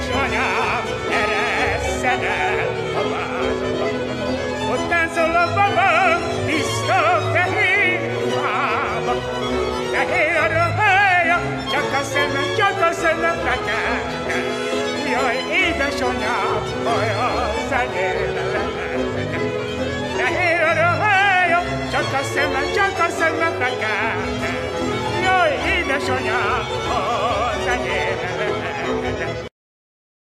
édesanyám, eresszen el a várba. Ott táncol a baba, tiszta fehér ruhába. Fehér a ruhája, csak a szeme fekete. Jaj, édesanyám, olyan zenébe lehet. Fehér a ruhája, csak a szeme fekete. Jaj, édesanyám,